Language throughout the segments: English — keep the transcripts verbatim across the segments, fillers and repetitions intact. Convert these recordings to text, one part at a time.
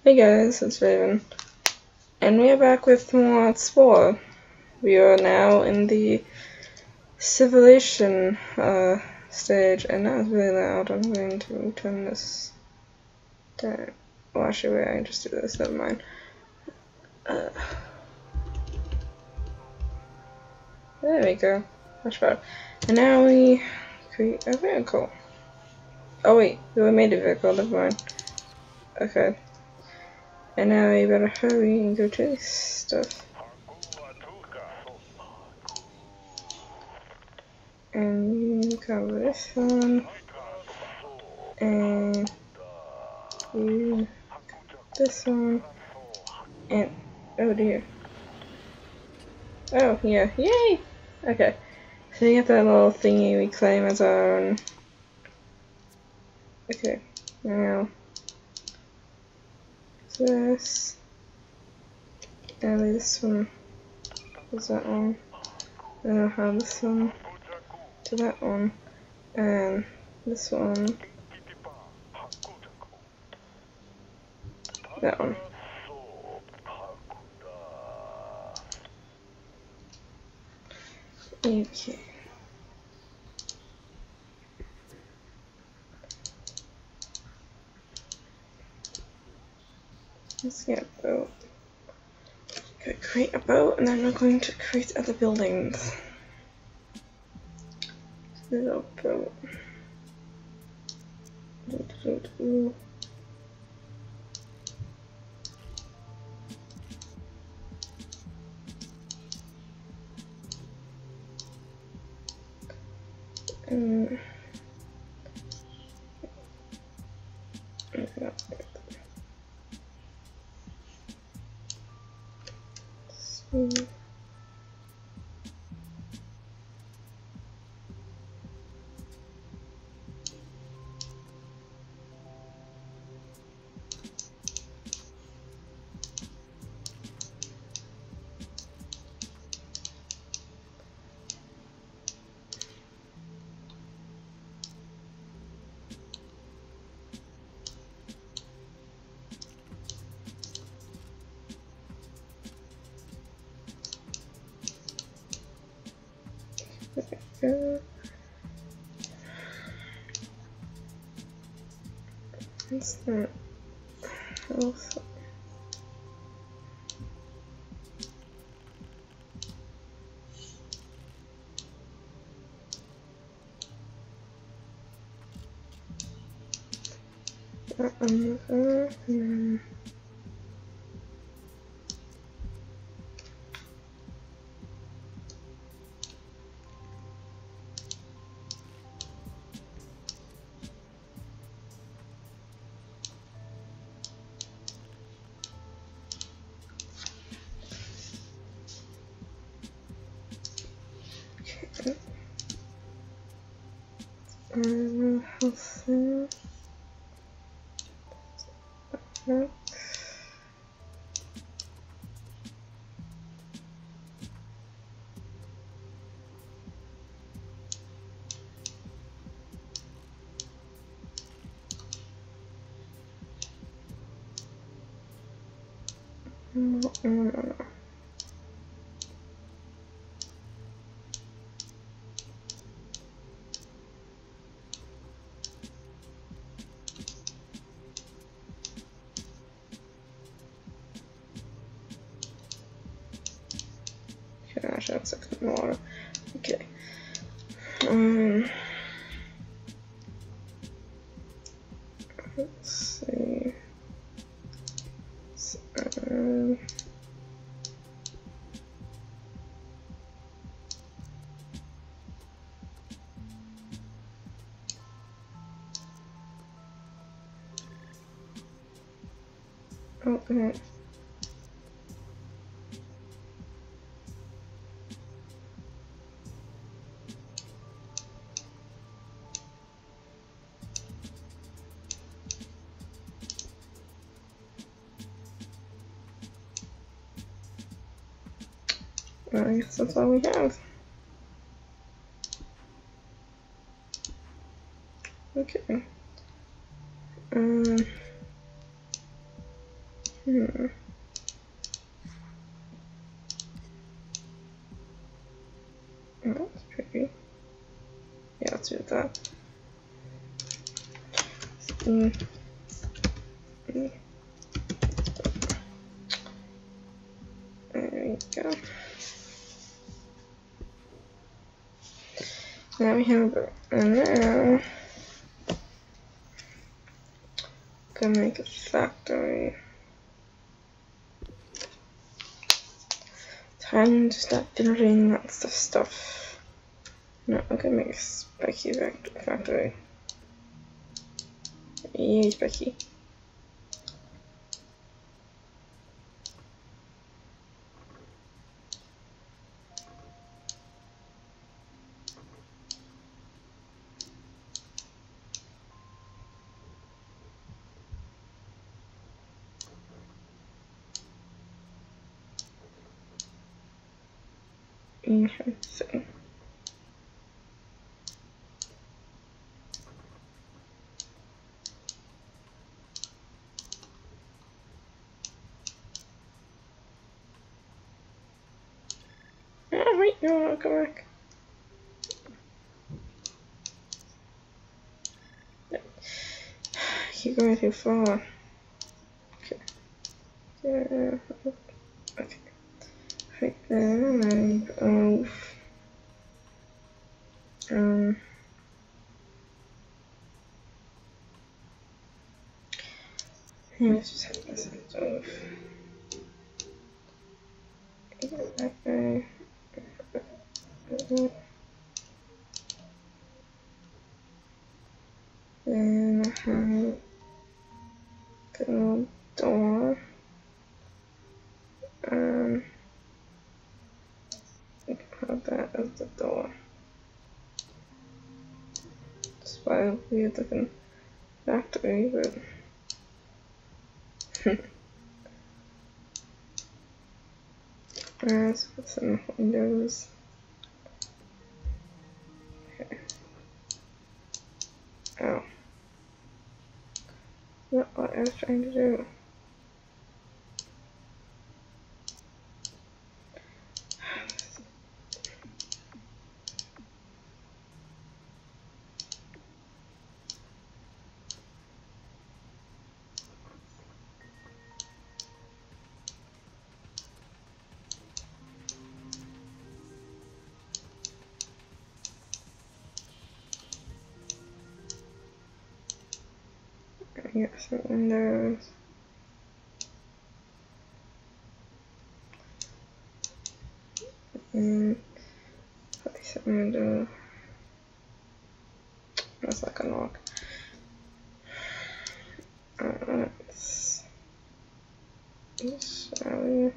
Hey guys, it's Raven, and we are back with more Spore. We are now in the civilization uh, stage, and that was really loud. I'm going to turn this down. Well, actually, wait, I can just do this, never mind. Uh, there we go. Much better. And now we create a vehicle. Oh wait, we made a vehicle, never mind. Okay. And now we better hurry and go to this stuff. And you cover this one. And you this one. And oh dear. Oh yeah, yay! Okay. So you get that little thingy we claim as our own. Okay. Now this. And this one is that one. Then I'll have this one to that one. And this one. That one. Okay. Let's get a boat. Okay, create a boat, and then we're going to create other buildings. Little boat. Do, do, do. Um, okay. So, uh, what's that? Also, that one over, and then okay. And house there. Okay. No, no, no, no. Gosh, that's like water. Okay. Um. Let's see. So, um, open it. Well, I guess that's all we have. Okay. Um. Hmm. Oh, that's pretty. Yeah, let's do that. Mm. Mm. There we go. Now we have a, and now gonna make a factory. Time to start building lots of stuff. No, I'm gonna make a spiky factory. Yay, spiky. Interesting. Oh, wait, no, I'll go back. I keep going too far. Okay. Yeah. Okay. Right there, and oh. Um. Let's just have this off. That way. Then I have the little door. Um, I can have that as the door. Despite a weird looking factory, but let's put some windows. Okay. Oh. Not what I was trying to do. I got some windows. And place some window. That's like a knock. Uh, let's so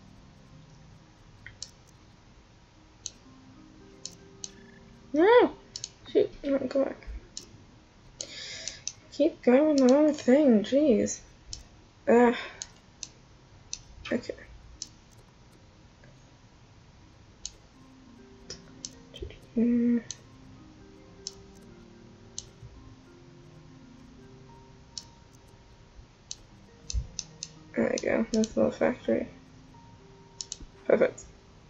no! Shoot, no, go back. Keep going the wrong thing, jeez. Ah. Okay. Mm. There we go, that's a little factory. Perfect.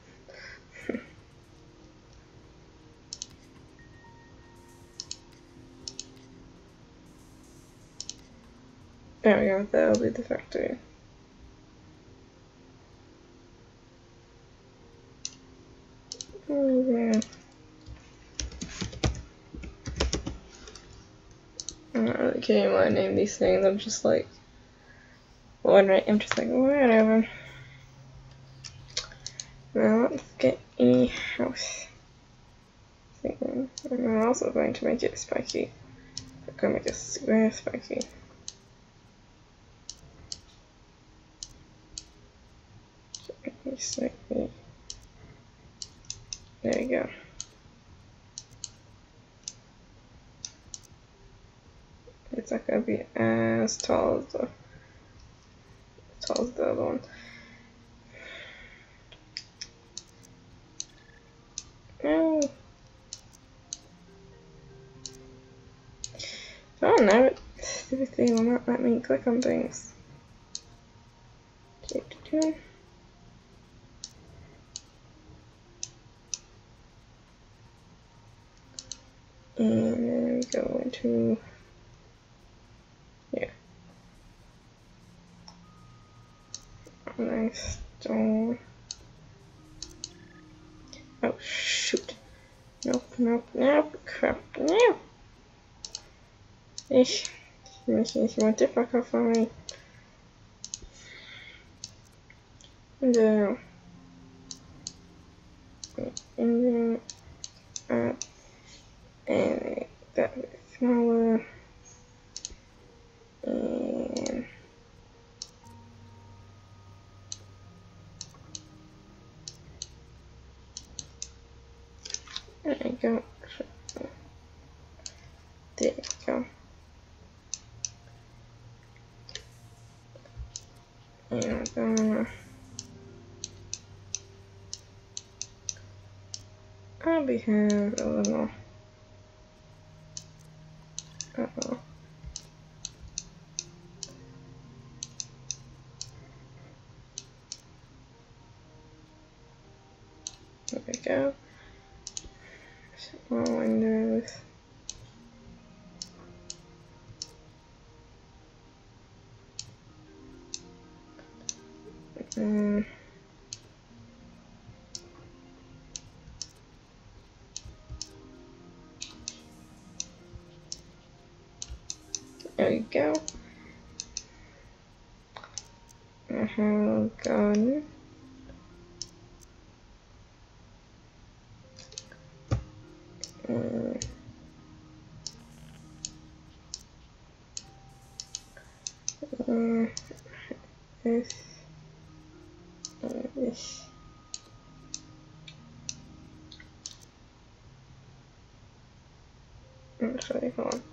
There we go, that'll be the factory. Oh man. I'm not really kidding when I name these things, I'm just like, one right, I'm just like, whatever. Now let's get a house thing. And I'm also going to make it spiky. I'm going to make it square spiky. Slightly. There you go. It's not gonna be as tall as the as tall as the other one. No. Oh no, stupid thing will not let me click on things. fifty-two. And then we go into yeah. Nice stone. Oh shoot. Nope, nope, nope, crap, no. Ish. This is more difficult for me. And then, and then, uh, and that is smaller. And there you go. There you go. And I'm gonna probably have a little. Uh oh. There we go. Small windows. Um, there we go. I have a garden. Um, uh, this, uh, this. Actually, hold on.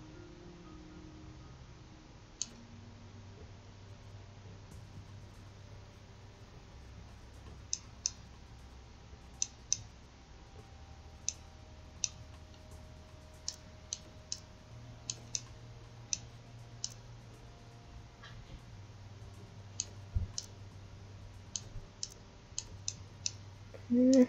Mm.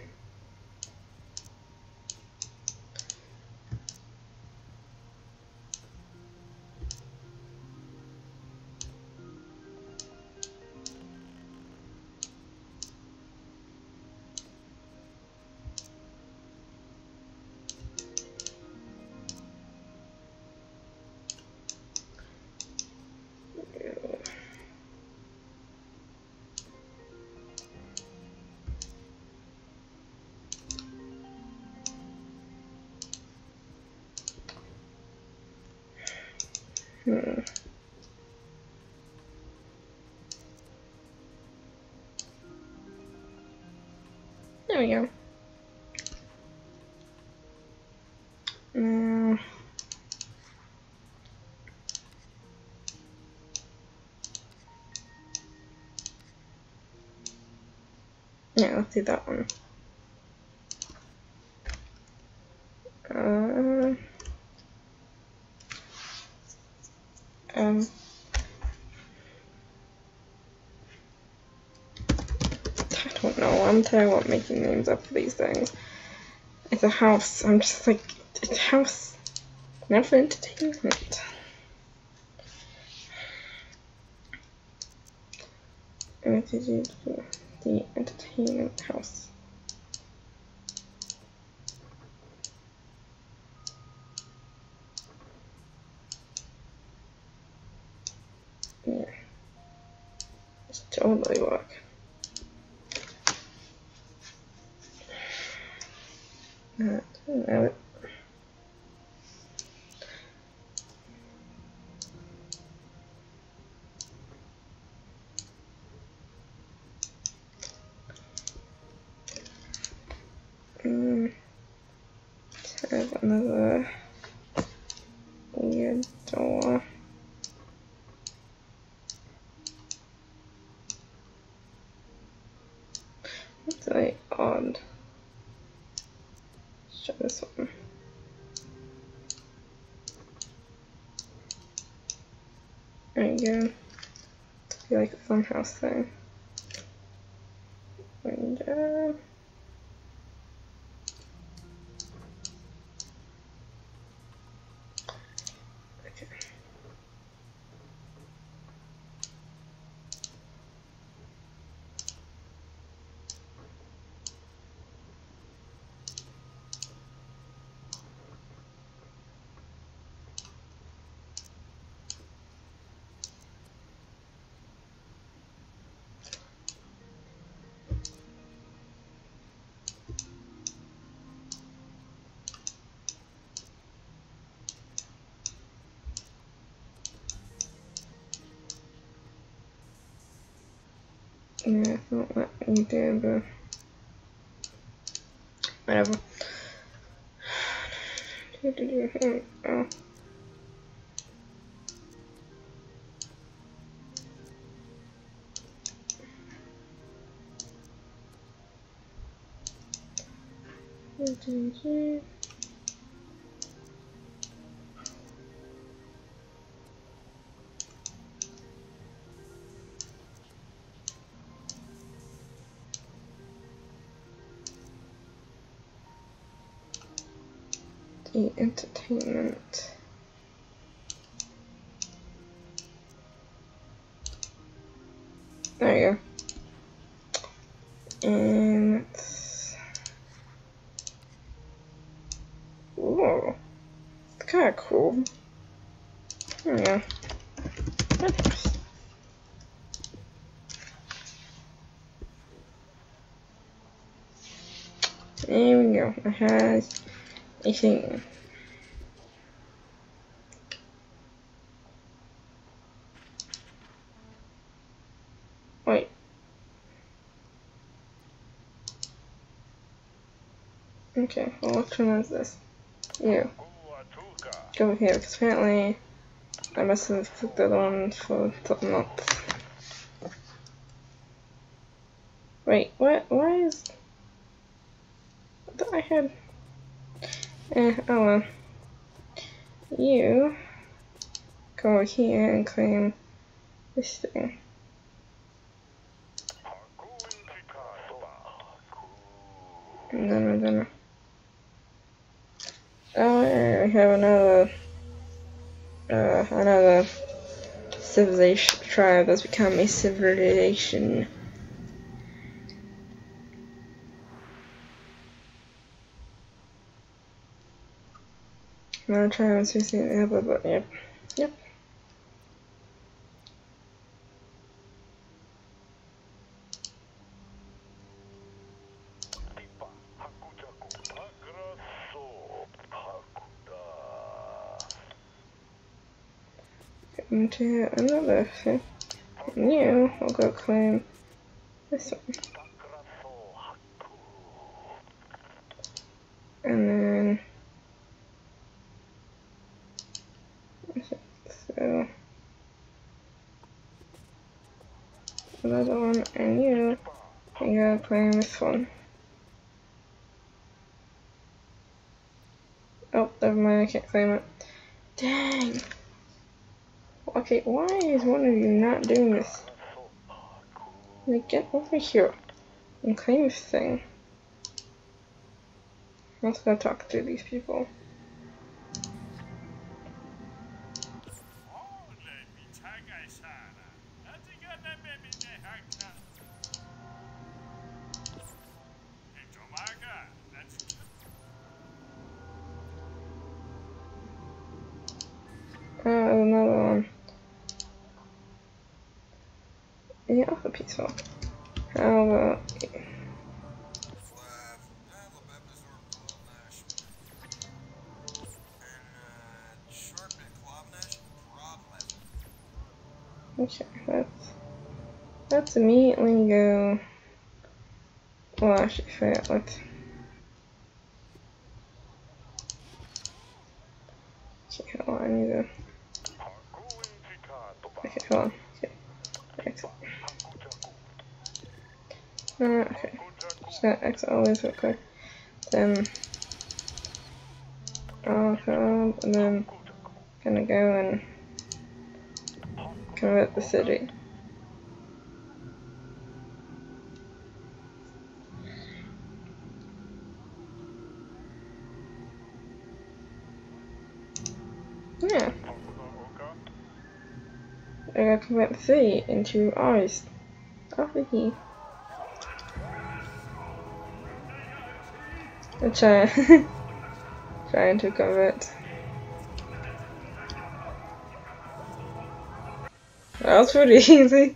Hmm. There we go. Now, yeah, let's do that one. Uh, um, I don't know. I'm terrible at making names up for these things. It's a house. I'm just like, it's a house. Not for entertainment. And it is the entertainment house. Yeah. It's totally work. Uh, I don't know it. Mm, let's have another weird door. That's very odd. Let's try this one. There you go. I feel like a farmhouse thing. And, uh, yeah, it's not what you did, but whatever. Oh. The entertainment. There you go. And it's, ooh, it's kind of cool. There we go. There we go. It has a thing. Wait. Okay, well, which one is this? You. Go over here, because apparently I must have clicked the other one for something else. Wait, what? Why is... I thought I had... Eh, oh well. You go over here and claim this thing. And then we're gonna... Oh, yeah, we have another... Uh, another civilization tribe that's become a civilization. Another tribe is facing the blah blah. Yep. Yep. Into another thing. And you will go claim this one. And then so another one, and you can go claim this one. Oh, never mind, I can't claim it. Dang! Okay, why is one of you not doing this? Like, get over here and claim this thing. Let's go talk to these people. Oh, another one. Yeah, also peaceful. How about... Okay, let's, let's immediately go... Well, actually, forget, let's... Okay, hold on, I need to... Okay, hold on. Okay, exit. Uh, okay, just gotta exit all these real quick. Then... I'll come, and then... Gonna go and... convert the city. I gotta convert three into R's. Over here. I'm trying, trying to convert. That was pretty easy.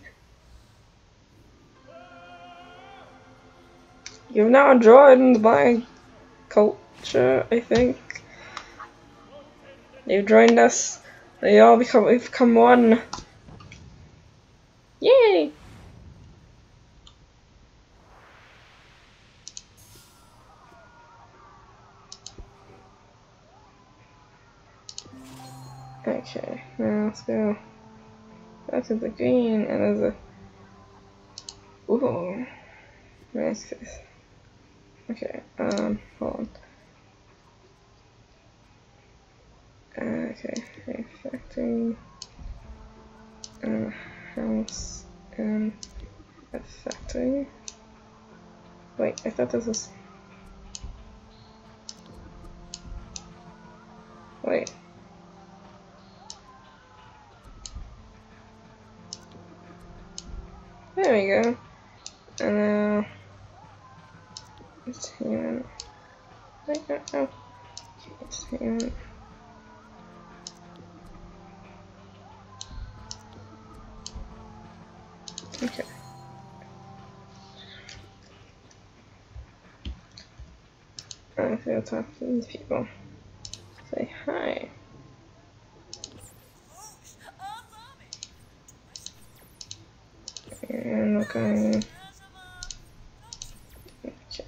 You've now joined my culture, I think. You've joined us. They all become we've become one. Yay! Okay, now let's go back to the green and there's a ooh. Nice this. Okay, um hold on. Uh, okay, a factory and a house and a factory. Wait, I thought this was wait. There we go. And now it's human. Wait, no, no. It's human. Okay. I'm gonna talk to these people. Say hi. And look on. Okay.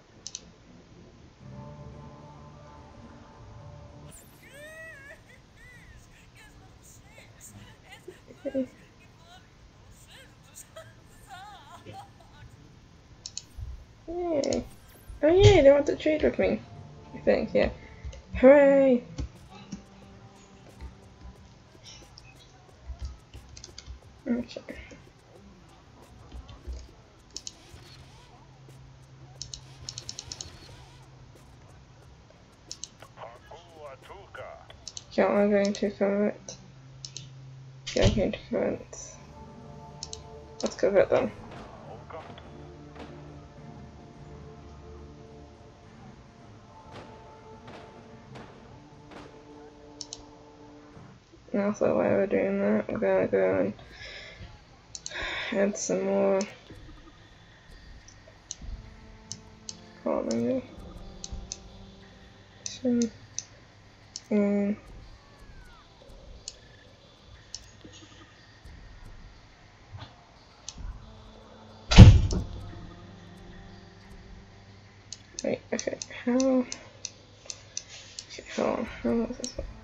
Okay. Yay. Oh yay, they want to trade with me. I think, yeah. Hooray! Okay. Okay, I'm going to convert. Yeah, I'm going to convert. Let's convert them. And also, while we're doing that, we're gonna go and add some more colony. And wait, okay, how? Okay, hold on. How does this work?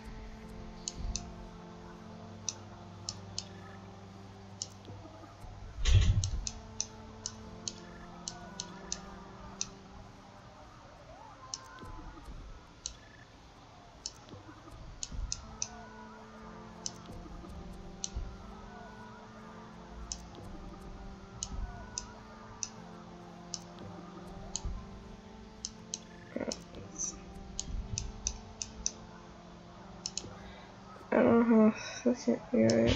I don't know how this can't be right.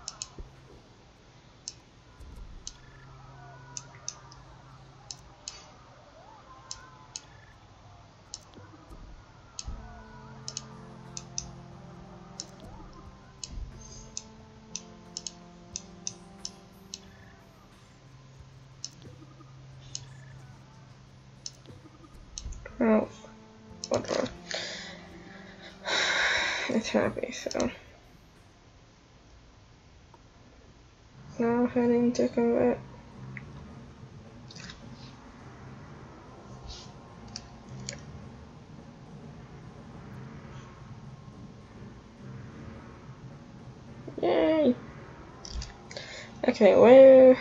Well, whatever. It's happy, so. Now heading to convert. Yay! Okay, we're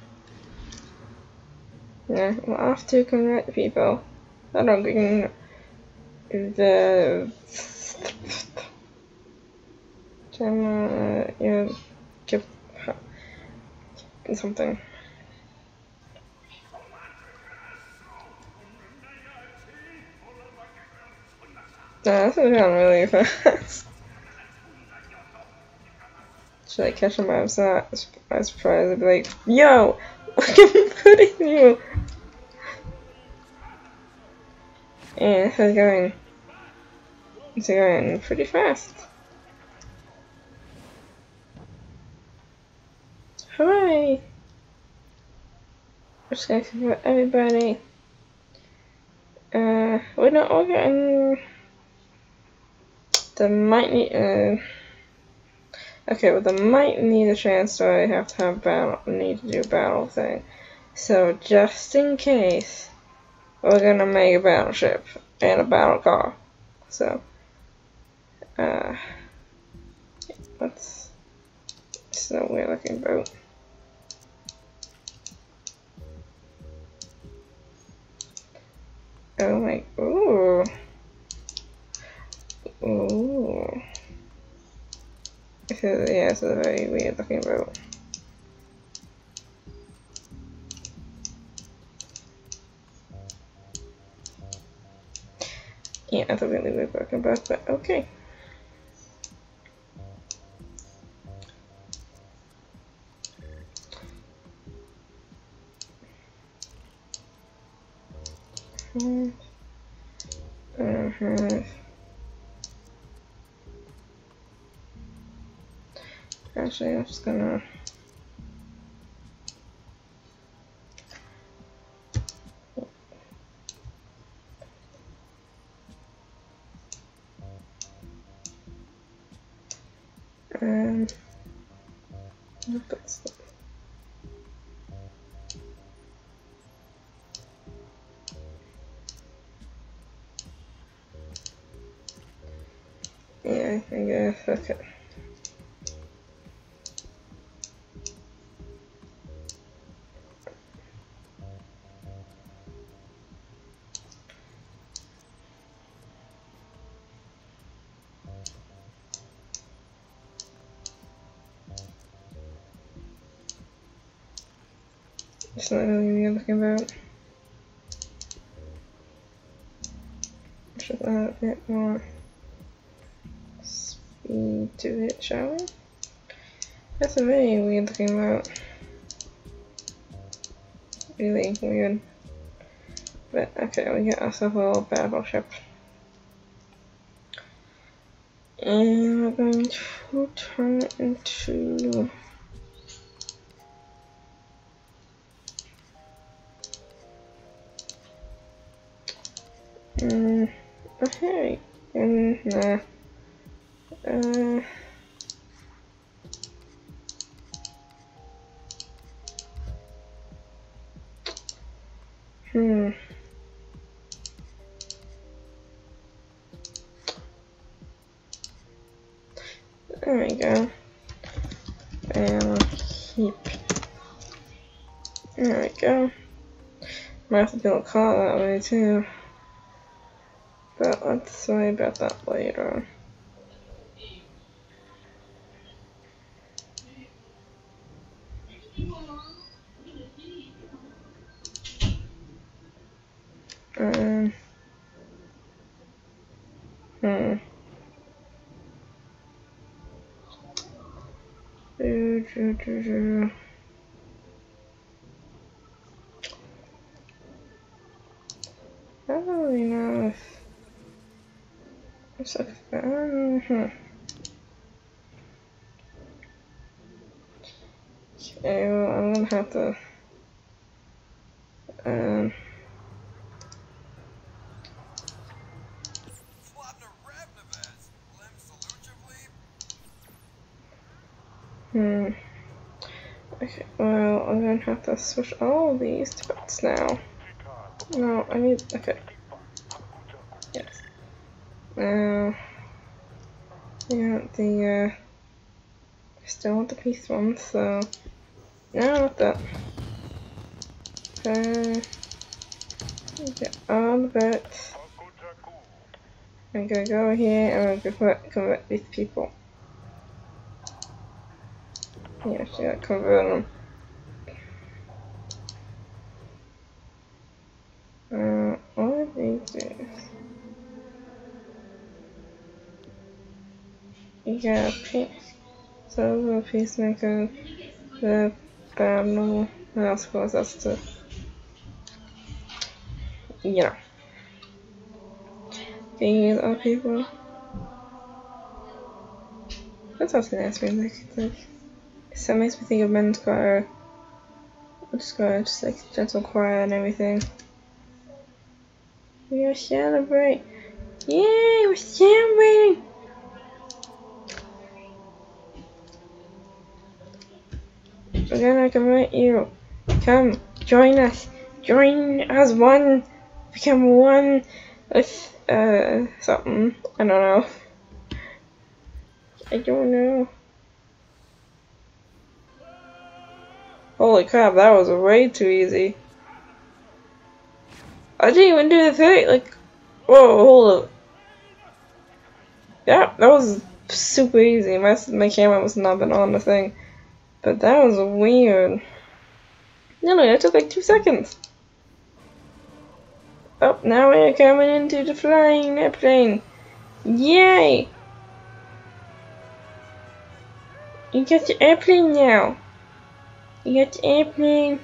yeah, we'll have to convert people. I don't think the uh, yeah, give something. Nah, this is going really fast. Should I catch him by surprise? By surprise, I'd be like, yo, I'm putting you. And it's going, it's going pretty fast. Hooray! Just gonna convert everybody. Uh, we're not all getting the might need. Uh, okay, well, the might need a chance, so I have to have battle. Need to do a battle thing. So just in case, we're gonna make a battleship and a battle car. So, uh, let's. It's a weird looking boat. Oh my, ooh. Ooh. This is, yeah, it's a very weird looking boat. Yeah, that's a really weird looking boat, but okay. Uh-huh. Actually, I'm just gonna. Um. Put stuff. Yeah, I guess. Okay. It's not really weird looking boat. Should add a bit more speed to it, shall we? That's a very weird looking boat. Really weird. But okay, we got ourselves a little battleship. And we're going to turn it into. Um, okay. And, nah. Uh. Hmm. There we go. And we'll keep. There we go. Might have to build a car that way too. But let's worry about that later. Um. Hmm. Do, do, do, do. I don't really know if it's like um, hmm. Okay, well, I'm gonna have to um hmm. Okay, well, I'm gonna have to switch all of these to boats now. No, I need okay. Yes. Now, yeah, the uh, I still want the peace one, so no, not that. Uh, get on the boat. I'm gonna go here and I'm gonna convert, convert these people. Yeah, she got convert them. Uh, all of these do. You gotta pick. So the peacemaker, the battle, and I suppose that's the, you know, these are people. That's also nice music. Like, so it makes me think of men's choir. Just choir, just like gentle choir and everything. We are celebrating. Yay, we're celebrating! We're gonna convert you. Come, join us. Join us one. Become one with, uh, something. I don't know. I don't know. Holy crap, that was way too easy. I didn't even do the thing. Like, whoa, hold up. Yeah, that was super easy. My, my camera must not been on the thing. But that was weird. No, no, that took like two seconds. Oh, now we're coming into the flying airplane. Yay! You got the airplane now. You got the airplane.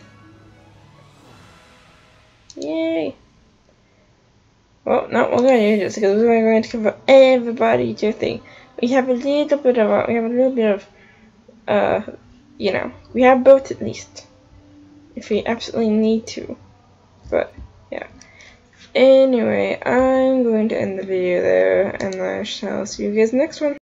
Yay! Well, no, we're going to do this because we're going to cover everybody to thing. We have a little bit of, a, we have a little bit of, uh, you know, we have both at least. If we absolutely need to. But, yeah. Anyway, I'm going to end the video there, and I shall see you guys next one.